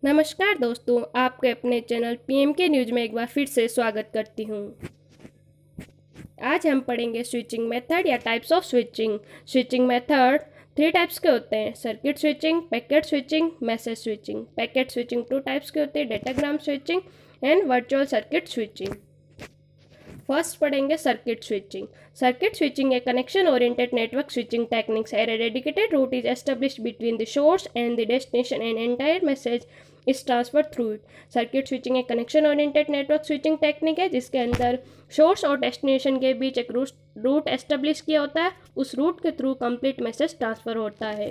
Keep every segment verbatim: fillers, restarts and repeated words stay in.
नमस्कार दोस्तों, आपके अपने चैनल पीएम के न्यूज़ में एक बार फिर से स्वागत करती हूँ। आज हम पढ़ेंगे स्विचिंग मेथड या types of switching. Switching method three types के होते हैं: circuit switching, packet switching, message switching. Packet switching two types के होते हैं: datagram switching and virtual circuit switching. First पढ़ेंगे circuit switching. Circuit switching, a connection-oriented network switching techniques where a dedicated route is established between the source and the destination and entire message is transferred through it. Circuit switching एक connection-oriented network switching technique है जिसके अंदर source और destination के बीच एक root establish किया होता है, उस रूट के थ्रू कंप्लीट मैसेज ट्रांसफर होता है।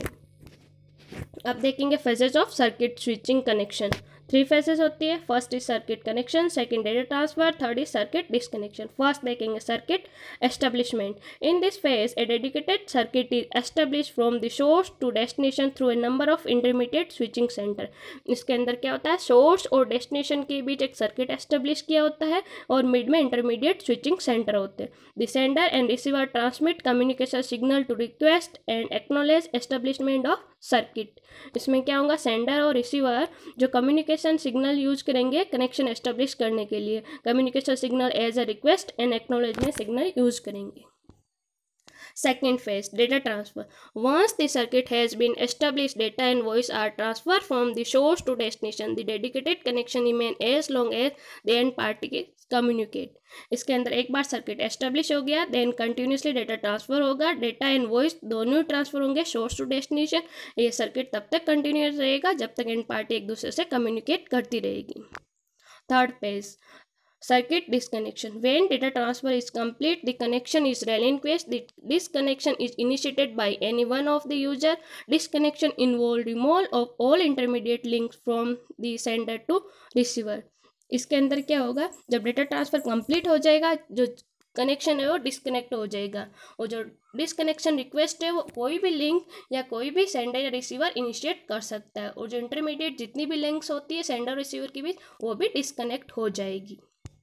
अब देखेंगे phases of circuit switching connection. Three phases होती है। First is circuit connection, second data transfer, third is circuit disconnection. First देखेंगे circuit establishment. In this phase a dedicated circuit is establish from the source to destination through a number of intermediate switching centre. इसके अंदर क्या होता है, source और destination के बीच एक circuit establish किया होता है और मिड में इंटरमीडिएट स्विचिंग सेंटर होते हैं। The sender and receiver transmit communication signal to request and acknowledge establishment of circuit. इसमें क्या होगा, सेंडर और रिसीवर जो कम्युनिकेशन सिग्नल यूज करेंगे कनेक्शन एस्टेब्लिश करने के लिए, communication signal as a request and acknowledgement signal use करेंगे। Second phase, data transfer. Once the circuit has been established, data and voice are transferred from the source to destination. The dedicated connection remain as long as the end party communicate. इसके अंदर एक बार circuit establish हो गया, then continuously data transfer होगा, data and voice दोनों transfer होंगे source to destination. ये circuit तब तक कंटिन्यूस रहेगा जब तक एंड पार्टी एक दूसरे से कम्युनिकेट करती रहेगी। Third phase, circuit disconnection. When data transfer is complete, the connection is relinquished. The disconnection is initiated by any one of the user. Disconnection involves removal of all intermediate links from the sender to receiver. इसके अंदर क्या होगा, जब data transfer complete हो जाएगा, जो connection है वो डिस्कनेक्ट हो जाएगा और जो डिस्कनेक्शन रिक्वेस्ट है वो कोई भी लिंक या कोई भी सेंडर या रिसीवर इनिशिएट कर सकता है और जो इंटरमीडिएट जितनी भी लिंक्स होती है सेंडर रिसीवर के बीच वो भी डिस्कनेक्ट हो जाएगी।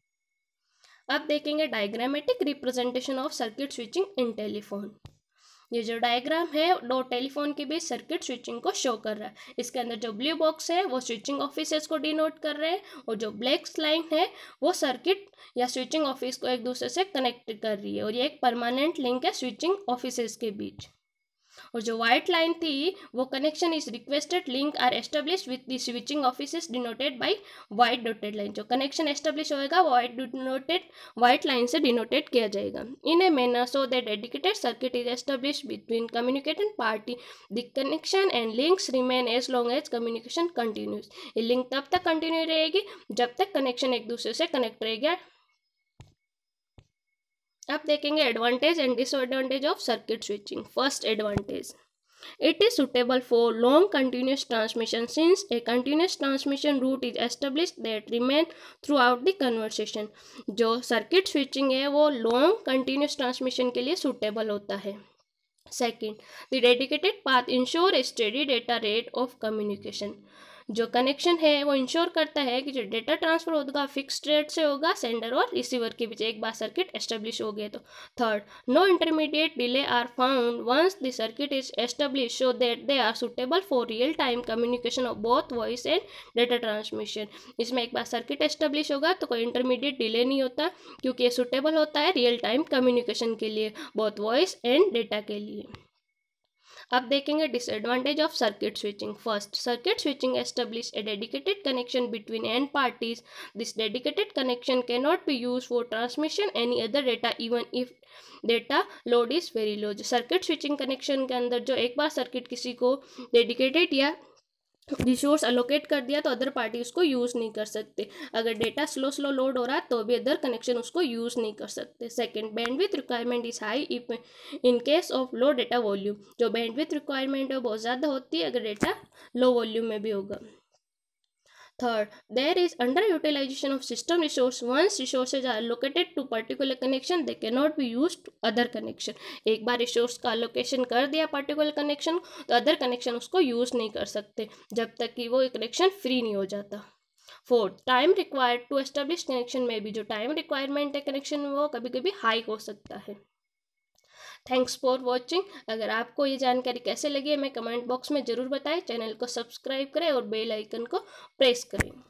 अब देखेंगे diagrammatic representation of circuit switching in telephone. ये जो डायग्राम है दो टेलीफोन के बीच सर्किट स्विचिंग को शो कर रहा है। इसके अंदर जो ब्लू बॉक्स है वो स्विचिंग ऑफिसेस को डिनोट कर रहे हैं और जो ब्लैक लाइन है वो सर्किट या स्विचिंग ऑफिस को एक दूसरे से कनेक्ट कर रही है और ये एक परमानेंट लिंक है स्विचिंग ऑफिसेस के बीच। और जो व्हाइट लाइन थी वो connection is requested link are establish with the switching offices denoted by white dotted line. जो कनेक्शन एस्टेब्लिश होएगा वो व्हाइट डिनोटेड व्हाइट लाइन से डिनोटेड किया जाएगा। In a manner so that dedicated circuit is establish between communicating party, the connection and links remain as long as communication continuous. ये link तब तक continue रहेगी जब तक कनेक्शन एक दूसरे से कनेक्ट रहेगा। अब देखेंगे advantage and disadvantage of circuit switching. First advantage, it is suitable for long continuous transmission since a continuous transmission route is established that remain throughout the conversation। जो सर्किट स्विचिंग है वो लॉन्ग कंटिन्यूस ट्रांसमिशन के लिए suitable होता है। Second, the dedicated path ensure a steady data rate of communication. जो connection है वो इंश्योर करता है कि जो डेटा ट्रांसफर होगा फिक्स्ड रेट से होगा सेंडर और रिसीवर के बीच एक बार सर्किट एस्टेब्लिश हो गए तो। Third, no intermediate delay are found once the circuit is establish so that they are suitable for real time communication of both voice and data transmission. इसमें एक बार सर्किट एस्टेब्लिश होगा तो कोई इंटरमीडिएट डिले नहीं होता क्योंकि ये सुटेबल होता है रियल टाइम कम्युनिकेशन के लिए, बोथ वॉइस एंड डेटा के लिए। अब देखेंगे disadvantage of circuit switching. First, circuit switching establish a dedicated connection between end parties. This dedicated connection can not be use for transmission any other data even if data load is very low. जो circuit switching connection के अंदर जो एक बार circuit किसी को dedicated या resource allocate कर दिया तो अदर पार्टी उसको यूज़ नहीं कर सकते। अगर डेटा स्लो स्लो लोड हो रहा है तो भी अदर कनेक्शन उसको यूज़ नहीं कर सकते। Second, bandwidth requirement is high if in case of low data volume. जो बैंडविड्थ रिक्वायरमेंट है बहुत ज़्यादा होती है अगर डेटा लो वॉल्यूम में भी होगा। Third, there is underutilization of system resource. Once resources are allocated to particular connection, they cannot be used to other connection. एक बार रिसोर्स का allocation कर दिया particular connection तो other connection उसको use नहीं कर सकते जब तक कि वो connection free नहीं हो जाता। Fourth, time required to establish connection में भी जो time requirement है connection वो कभी कभी high हो सकता है। Thanks for watching. अगर आपको ये जानकारी कैसे लगी है मैं कमेंट बॉक्स में ज़रूर बताएं। चैनल को सब्सक्राइब करें और बेल आइकन को प्रेस करें।